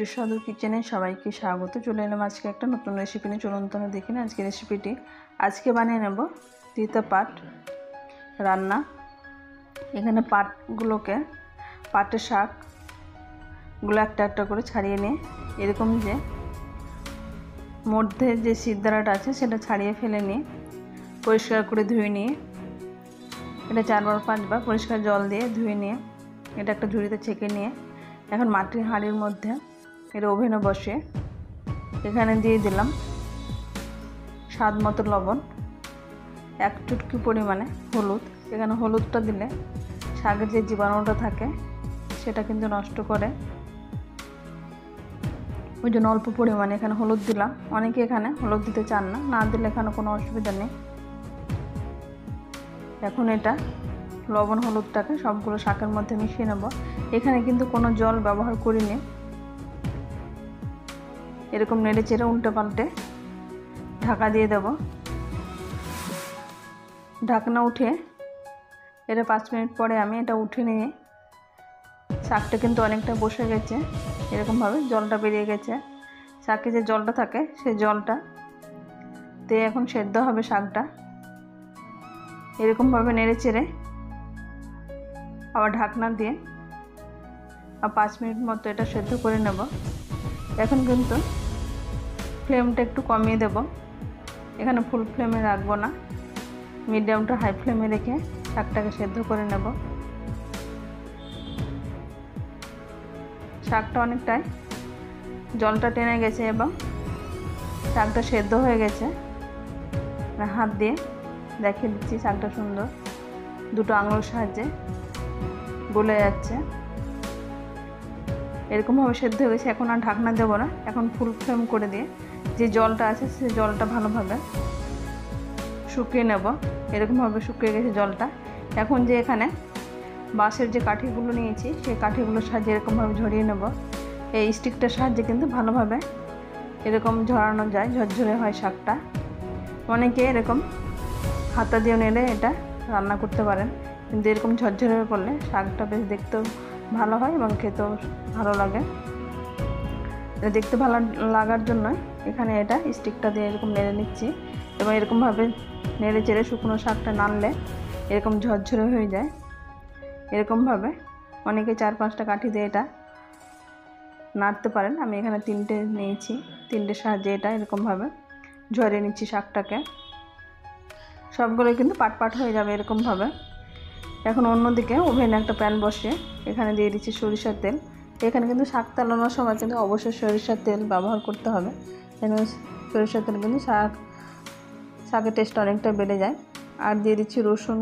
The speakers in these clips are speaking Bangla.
সুস্বাদু কিচেনে সবাইকে স্বাগত। চলে এলাম আজকে একটা নতুন রেসিপি নিয়ে। চলুন তো দেখি না আজকে রেসিপিটি। আজকে বানিয়ে নেব তিতা পাট রান্না। এখানে পাটের শাকগুলো একটা একটা করে ছাড়িয়ে নিয়ে এরকম যে মধ্যে যে সিদ্ধারাটা আছে সেটা ছাড়িয়ে ফেলে নিয়ে পরিষ্কার করে ধুয়ে নিয়ে এটা 4-5 বার পরিষ্কার জল দিয়ে ধুয়ে নিয়ে এটা একটা ঝুড়িতে ছেঁকে নিয়ে এখন মাটির হাঁড়ির মধ্যে এটা ওভেনে বসিয়ে এখানে দিয়ে দিলাম স্বাদ মতো লবণ, 1 চুটকি পরিমাণে হলুদ। এখানে হলুদটা দিলে শাকের যে জীবাণুটা থাকে সেটা কিন্তু নষ্ট করে, ওই জন্য অল্প পরিমাণে এখানে হলুদ দিলাম। অনেকে এখানে হলুদ দিতে চান না, না দিলে এখানে কোনো অসুবিধা নেই। এখন এটা লবণ হলুদটাকে সবগুলো শাকের মধ্যে মিশিয়ে নেব। এখানে কিন্তু কোনো জল ব্যবহার করিনি। এরকম নেড়ে চেড়ে উল্টে পাল্টে ঢাকা দিয়ে দেব। ঢাকনা উঠে এটা 5 মিনিট পরে আমি এটা উঠে নিয়ে শাকটা কিন্তু অনেকটা বসে গেছে, এরকমভাবে জলটা বেরিয়ে গেছে। শাকে যে জলটা থাকে সেই জলটা দিয়ে এখন সেদ্ধ হবে শাকটা। এরকমভাবে নেড়ে চেড়ে আবার ঢাকনা দিয়ে আর 5 মিনিট মতো এটা সেদ্ধ করে নেব। এখন কিন্তু ফ্লেমটা একটু কমিয়ে দেব। এখানে ফুল ফ্লেমে রাখবো না, মিডিয়াম টু হাই ফ্লেমে রেখে শাকটাকে সেদ্ধ করে নেব। শাকটা অনেকটাই জলটা টেনে গেছে এবং শাকটা সেদ্ধ হয়ে গেছে। হাত দিয়ে দেখিয়ে দিচ্ছি, শাকটা সুন্দর দুটো আঙুলের সাহায্যে গলে যাচ্ছে। এরকমভাবে সেদ্ধ হয়ে গেছে। এখন আর ঢাকনা দেবো না, এখন ফুল ফ্লেম করে দিয়ে যে জলটা আছে সেই জলটা ভালোভাবে শুকিয়ে নেব। এরকমভাবে শুকিয়ে গেছে জলটা। এখন যে এখানে বাঁশের যে কাঠিগুলো নিয়েছি সেই কাঠিগুলোর সাহায্যে এরকমভাবে ঝরিয়ে নেব। এই স্টিকটার সাহায্যে কিন্তু ভালোভাবে এরকম ঝরানো যায়, ঝরঝরে হয় শাকটা। অনেকে এরকম হাতা দিয়ে নেড়ে এটা রান্না করতে পারেন, কিন্তু এরকম ঝরঝরে করলে শাকটা বেশ দেখতেও ভালো হয় এবং খেতেও ভালো লাগে। এটা দেখতে ভালো লাগার জন্য এখানে এটা স্টিকটা দিয়ে এরকম নেড়ে নিচ্ছি এবং এরকমভাবে নেড়ে চেড়ে শুকনো শাকটা নাড়লে এরকম ঝরঝরে হয়ে যায়। এরকমভাবে অনেকে 4-5টা কাঠি দিয়ে এটা নাড়তে পারেন। আমি এখানে 3টে নিয়েছি, 3টের সাহায্যে এটা এরকমভাবে ঝরিয়ে নিচ্ছি শাকটাকে। সবগুলো কিন্তু পাট হয়ে যাবে এরকমভাবে। এখন অন্যদিকে ওভেনে একটা প্যান বসিয়ে এখানে দিয়ে দিচ্ছি সরিষার তেল। এখানে কিন্তু শাক তালানোর সময় কিন্তু অবশ্যই সরিষার তেল ব্যবহার করতে হবে। এখানে সরিষার তেল কিন্তু শাকের টেস্ট অনেকটা বেড়ে যায়। আর দিয়ে দিচ্ছি রসুন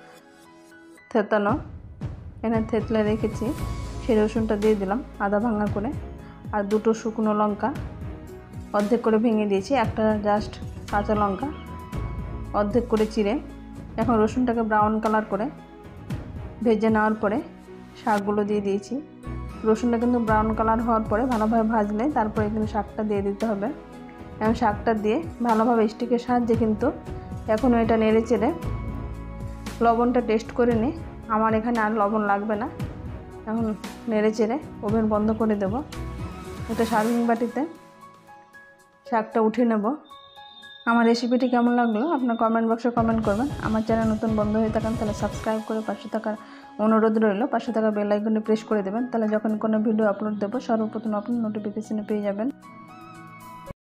থেতানো, এখানে থেতলে রেখেছি সেই রসুনটা দিয়ে দিলাম আদা ভাঙা করে। আর 2টো শুকনো লঙ্কা অর্ধেক করে ভেঙে দিয়েছি, একটা জাস্ট কাঁচা লঙ্কা অর্ধেক করে চিড়ে। এখন রসুনটাকে ব্রাউন কালার করে ভেজে নেওয়ার পরে শাকগুলো দিয়ে দিয়েছি। রসুনটা কিন্তু ব্রাউন কালার হওয়ার পরে ভালোভাবে ভাজলে তারপরে কিন্তু শাকটা দিয়ে দিতে হবে। এবং শাকটা দিয়ে ভালোভাবে স্টিকের সাহায্যে কিন্তু এখনও এটা নেড়ে চেড়ে লবণটা টেস্ট করে নিই। আমার এখানে আর লবণ লাগবে না। এখন নেড়ে চেড়ে ওভেন বন্ধ করে দেব। এটা সার্ভিং বাটিতে শাকটা উঠিয়ে নেব। আমার রেসিপিটি কেমন লাগলো আপনার কমেন্ট বক্সে কমেন্ট করবেন। আমার চ্যানেল নতুন বন্ধ হয়ে থাকেন তাহলে সাবস্ক্রাইব করে পাশে থাকার অনুরোধ রইল, পাশে থাকা বেল আইকনে প্রেস করে দেবেন। তাহলে যখন কোনো ভিডিও আপলোড দেবো সর্বপ্রথম আপনি নোটিফিকেশনে পেয়ে যাবেন।